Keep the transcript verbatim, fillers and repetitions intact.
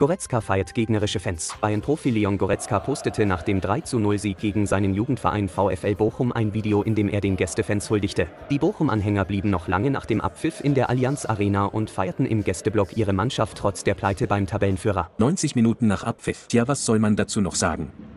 Goretzka feiert gegnerische Fans. Bayern-Profi Leon Goretzka postete nach dem drei zu null Sieg gegen seinen Jugendverein VfL Bochum ein Video, in dem er den Gästefans huldigte. Die Bochum-Anhänger blieben noch lange nach dem Abpfiff in der Allianz Arena und feierten im Gästeblock ihre Mannschaft trotz der Pleite beim Tabellenführer. neunzig Minuten nach Abpfiff. Tja, was soll man dazu noch sagen?